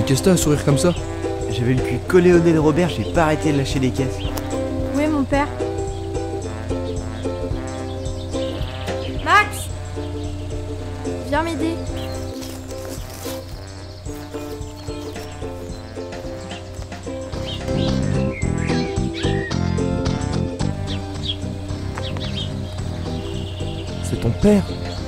qu'est-ce que t'as à sourire comme ça? J'avais le cul collé au nez de Robert, j'ai pas arrêté de lâcher des caisses. Où est mon père? Max! Viens m'aider. C'est ton père?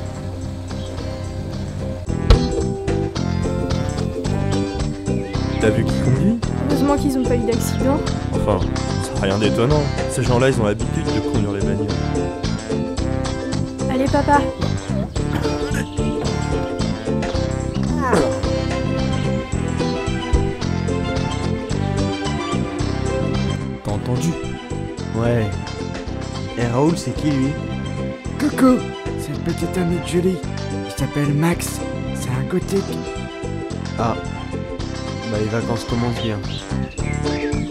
T'as vu qui conduit? Heureusement qu'ils ont pas eu d'accident. Enfin, c'est rien d'étonnant. Ces gens-là, ils ont l'habitude de conduire les bagnoles. Allez papa. T'as entendu? Ouais. Et Raoul, c'est qui lui? Coucou, c'est le petit ami de Julie. Il s'appelle Max, c'est un gothique. Ah. Bah les vacances commencent bien.